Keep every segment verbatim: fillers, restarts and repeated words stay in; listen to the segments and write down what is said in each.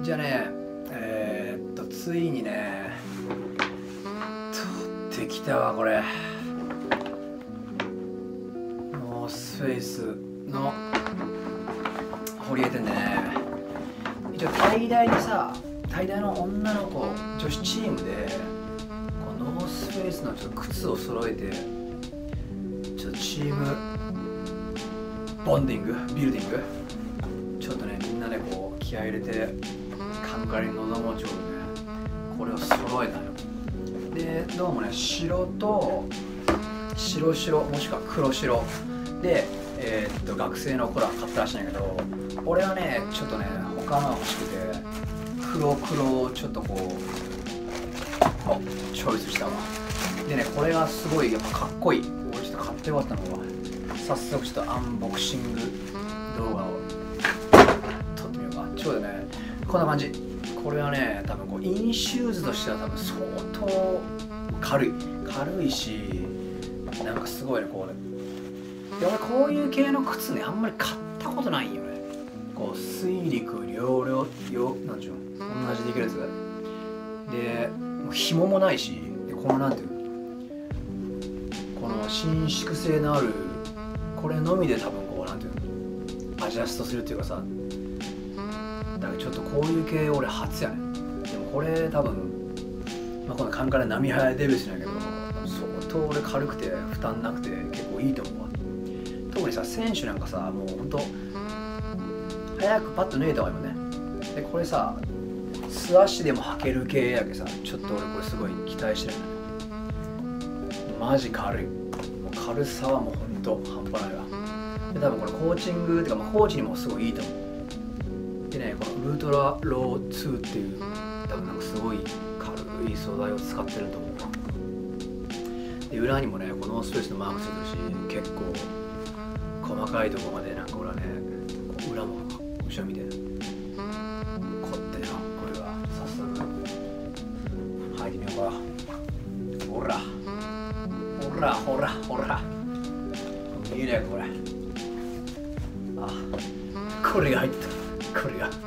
じゃあね、えー、っとついにね取ってきたわこれ。ノースフェイスの堀江店でね、一応大大にさ、大大の女の子女子チームでこのノースフェイスのちょっと靴を揃えてちょっとチームボンディングビルディングちょっとねみんなでこう気合い入れてカンカレに臨もうちょうどねこれを揃えたのよ。でどうもね白と白白もしくは黒白で、えー、っと学生の子ら買ったらしいんだけど、俺はねちょっとね他のが欲しくて黒黒をちょっとこうチョイスしたわ。でねこれがすごいやっぱかっこいい。俺ちょっと買ってよかったのが早速ちょっとアンボクシング動画を撮ってみようか。ちょうどねこんな感じ。これはね多分こうインシューズとしては多分相当軽い軽いし、なんかすごいねこうね。で俺こういう系の靴ねあんまり買ったことないんよね。こう水陸両両両なんちゅうの同じできるやつで、もう紐もないし、でこのなんていうのこの伸縮性のあるこれのみで多分こうなんていうのアジャストするっていうかさ、だからちょっとこういう系俺初やね。でもこれ多分、まあ、このカンカレ波早デビューしてないけど相当俺軽くて負担なくて結構いいと思うわ。特にさ選手なんかさもうほんと早くパッと脱いだ方がいいもんね。でこれさ素足でも履ける系やけさ、ちょっと俺これすごい期待してる。マジ軽い。もう軽さはもうほんと半端ないわ。で多分これコーチングっていうか、まあ、コーチにもすごいいいと思う。でねこのウルトラローツーっていう多分なんかすごい軽い素材を使ってると思うわ。で裏にもねこのノースフェイスのマークついてるし、結構細かいところまでなんか俺はねこう裏も後ろ見て凝ってね、これは早速履いてみようか。ほらほらほらほらいいねこれ。あこれが入った。これがやっぱ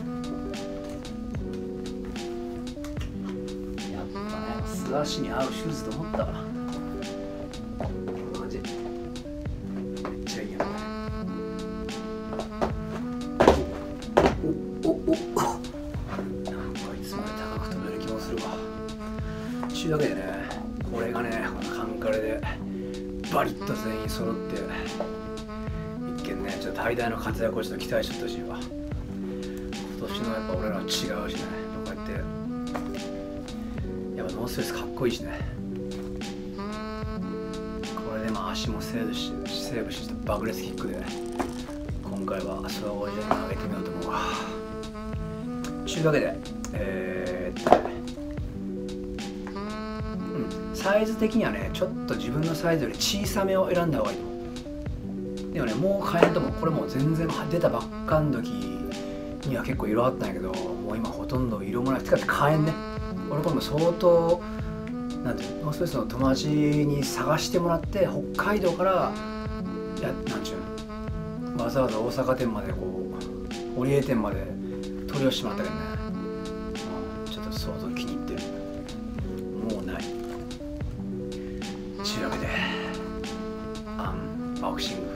ね素足に合うシューズと思ったわ。こんな感じめっちゃいいやん。おおおおなんかいつもより高く飛べる気もするわ。というわけでねこれがねこのカンカレでバリッと全員揃って一見ねちょっと大大の活躍をちょっと期待してほしいわ。今年のやっぱ俺らは違うしね、こうやってやっぱノースフェイスかっこいいしね。これでまあ足もセーブしセーブして爆裂キックで今回は総合順位を上げてみようと思うわ。というわけでえー、っとねうんサイズ的にはねちょっと自分のサイズより小さめを選んだ方がいいと思う。でもねもう買えんともこれもう全然出たばっかん時には結構色あったんやけど、もう今ほとんど色もない。てか買えんね。俺これも相当なんていうのノースフェイスの友達に探してもらって北海道からやなんちゅうのわざわざ大阪店までこう堀江店まで取り寄せてもらったけどね、うん、ちょっと相当気に入ってる。もうない。というわけでアンボクシング